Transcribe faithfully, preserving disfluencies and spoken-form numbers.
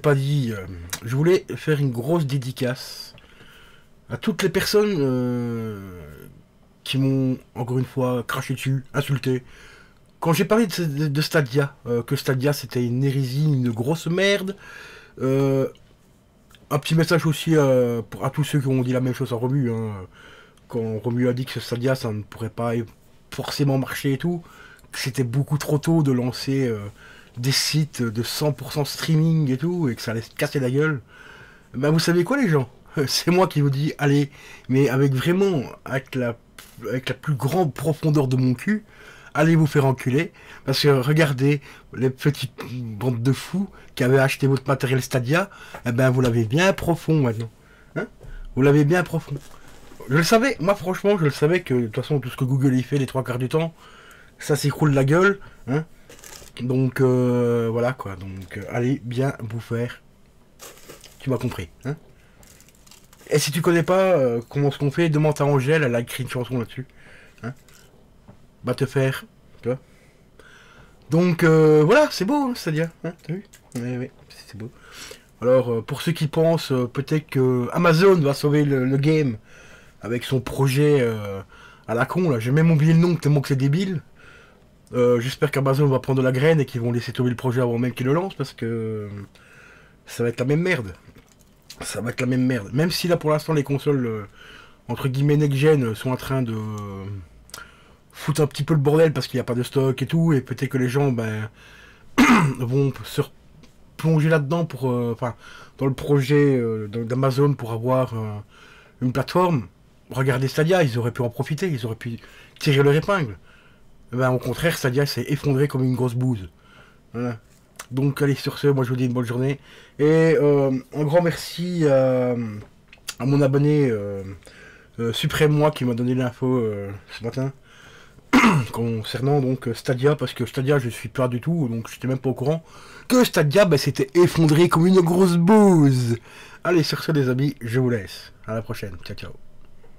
pas dit, euh, je voulais faire une grosse dédicace à toutes les personnes euh, qui m'ont, encore une fois, craché dessus, insulté. Quand j'ai parlé de, de, de Stadia, euh, que Stadia c'était une hérésie, une grosse merde, euh, un petit message aussi euh, pour, à tous ceux qui ont dit la même chose à Romu. Hein. Quand Romu a dit que Stadia ça ne pourrait pas forcément marcher et tout, que c'était beaucoup trop tôt de lancer euh, des sites de cent pour cent streaming et tout, et que ça allait se casser la gueule. Ben vous savez quoi les gens? C'est moi qui vous dis, allez, mais avec vraiment, avec la, avec la plus grande profondeur de mon cul, allez vous faire enculer, parce que regardez, les petites bandes de fous qui avaient acheté votre matériel Stadia, eh ben vous l'avez bien profond maintenant. Hein, vous l'avez bien profond. Je le savais, moi franchement, je le savais que de toute façon, tout ce que Google y fait les trois quarts du temps, ça s'écroule la gueule. Hein. Donc euh, voilà quoi, donc euh, allez bien vous faire. Tu m'as compris. Hein. Et si tu connais pas euh, comment ce qu'on fait, demande à Angèle, elle a écrit une chanson là-dessus. Hein. Va te faire, tu vois. Donc euh, voilà, c'est beau, hein, c'est-à-dire, hein, t'as vu? Oui, oui, c'est beau. Alors euh, pour ceux qui pensent euh, peut-être que Amazon va sauver le, le game avec son projet euh, à la con, là, j'ai même oublié le nom tellement que c'est débile. Euh, J'espère qu'Amazon va prendre la graine et qu'ils vont laisser tomber le projet avant même qu'ils le lancent parce que euh, ça va être la même merde. Ça va être la même merde. Même si là pour l'instant les consoles euh, entre guillemets next-gen sont en train de euh, foutre un petit peu le bordel parce qu'il n'y a pas de stock et tout, et peut-être que les gens ben, vont se plonger là-dedans pour, euh, enfin, dans le projet euh, d'Amazon pour avoir euh, une plateforme. Regardez Stadia, ils auraient pu en profiter, ils auraient pu tirer leur épingle. Ben, au contraire, Stadia s'est effondré comme une grosse bouse. Voilà. Donc allez, sur ce, moi je vous dis une bonne journée. Et euh, un grand merci euh, à mon abonné euh, euh, Suprême Moi qui m'a donné l'info euh, ce matin concernant donc Stadia, parce que Stadia je suis pas du tout, donc j'étais même pas au courant que Stadia ben, s'était effondré comme une grosse bouse. Allez, sur ce les amis, je vous laisse. À la prochaine. Ciao ciao.